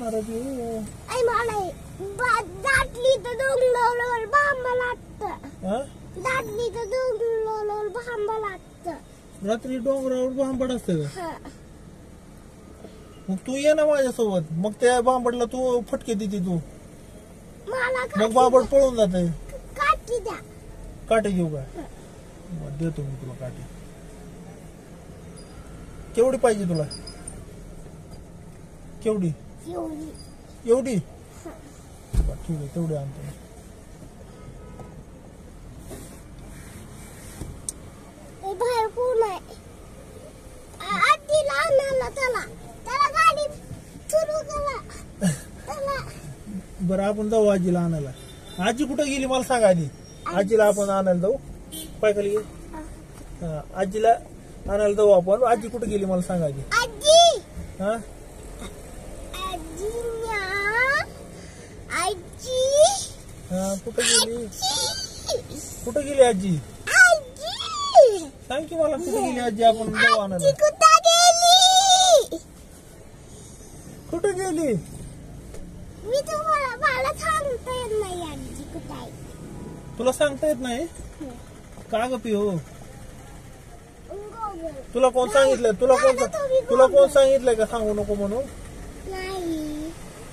अरे पिऊ आई मला दाटली तर डोंगरावर बांबा लागतं. दाटली तर डोंगरावर बांबा लागतं. रात्री डोंगरावर बांबड असतं का? मग तू ये ना माझ्यासोबत. मग त्या बांबडला तू फटके देते तू. मग बांबड पळून जाते. काठी द्या. काठी घेऊ का? देतो मी तुला काठी. केवढी पाहिजे तुला? केवढी? एवढी? ठीक आहे, तेवढी आणतो. बाहेर कोण आहे? आजीला आणायला त्याला गाडी सुरू करा. बरं आपण जाऊ आजीला आणायला. आजी कुठे गेली मला सांग आधी. आजीला आपण आणायला जाऊ. पाय खाली घे. आजीला आणायला जाऊ आपण. आजी कुठे गेली मला सांग आधी. आजी हा कुठे गेली? कुठे गेली आजी? सांग की मला कुठे गेली आजी. आपण जाऊ आणायला. कुठे गेली? मी तुम्हाला मला सांगता येत नाही आजी कुठे आहे. तुला सांगता येत नाही का ग पिऊ? तुला कोण सांगितलं? तुला कोण सांगितलंय का सांगू नको म्हणून? नाही.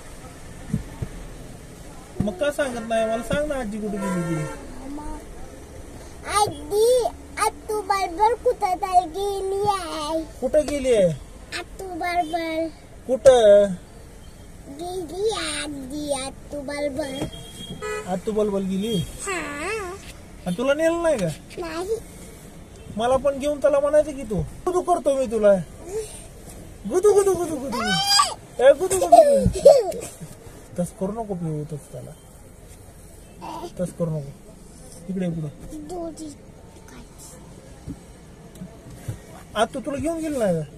मग का सांगत नाही मला? सांग ना आजी कुठे गेली? आजी आतू बरोबर कुठे गेली आहे. कुठे गेली आहे? आतू बरोबर कुठं गेली आजी? आतू बरोबर. आतू बलबल गेली? आणि तुला नेलं नाही का? नाही. मला पण घेऊन त्याला म्हणायचं की तू गुदू करतो मी तुला. गुदू गुदू गुदू गुदू गुदू गुदू. तस करू नको पिऊ. तस त्याला तस करू नको. इकडे पुढे. आज तू तुला घेऊन गेली नाही का?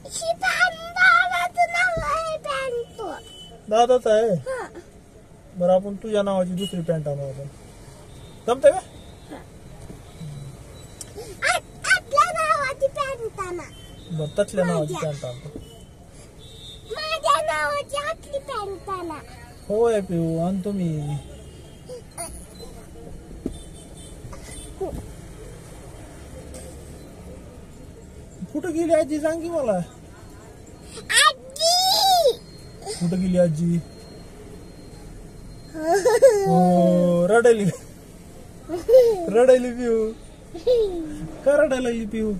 दादाच आहे. बरं आपण तुझ्या नावाची दुसरी पॅन्ट आणू. आपण जमतंय का? बरं तसल्या नावाची पॅन्ट आणतो. माझ्या नावाची आतली पॅन्ट आणा. होय पिऊ आणतो मी. कुठं गेली आजी सांग की मला. आजी कुठं गेली आजी? हो रडायली. रडायली पिऊ. का रडायला लागली पिऊ?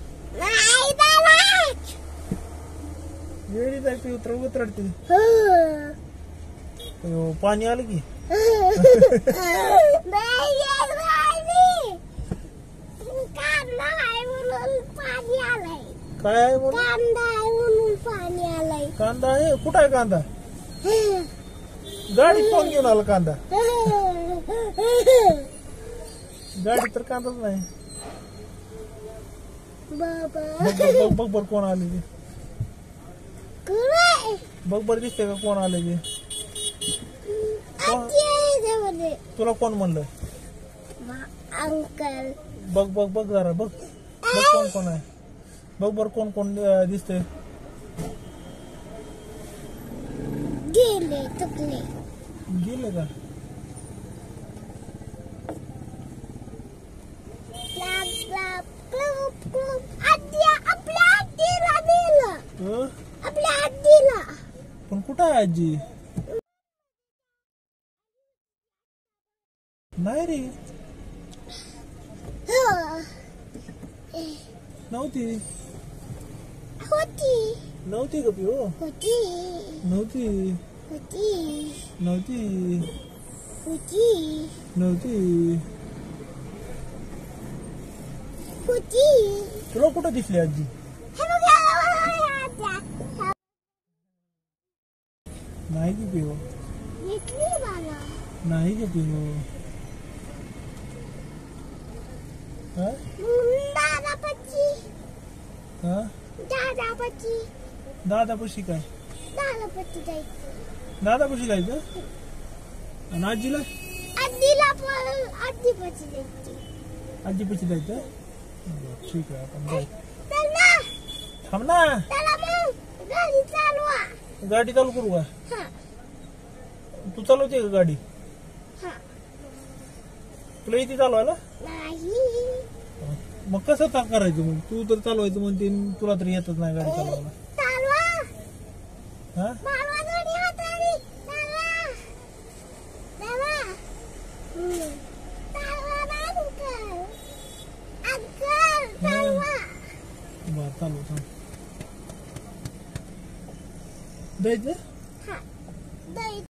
वेळीच आहे पिऊ. त्रवत रडते. पाणी आलं की? काय आहे म्हणून? कांदा आहे म्हणून पाणी आलंय. कांदा आहे? कुठं आहे कांदा? गाडीत कोण घेऊन आला कांदा? गाडीत तर कांदाच नाही. बघ बर कोण आले ते. बघ बर दिसते का कोण आले ते? तुला कोण म्हणलं? अंकल. बघ बघ बघ जरा बघ. बघ कोण कोण आहे. बघ बर कोण कोण दिसते. गेले चुकले. गेले का? आपल्या आजीला दिलं. आपल्या आजीला. पण कुठं आहे आजी? नाही रे. नव्हती. होती. नव्हती का पिऊ? होती. नव्हती. होती. नव्हती. होती. नव्हती. होती. तुला कुठं दिसली आजी? नाही की पिऊ. नाही की पिऊ. दादापाशी काय? दादापाशी जायचं? आणि आजीला? आजीपाशी जायचं? ठीक आहे आपण जाऊ. थांब ना. गाडी चालू करू का? हा तू चालवते का गाडी? हा तुला इथे चालवायला? नाही मग कसं करायचं मग? तू तर चालवायचं म्हणते तुला तर येतच नाही गाडी चालवायला. चालवा हा चालवा दोन्ही हाताने चालवा चालवा चालवा ना अंकल अंकल चालवा बर चालू द्यायचं. हा दही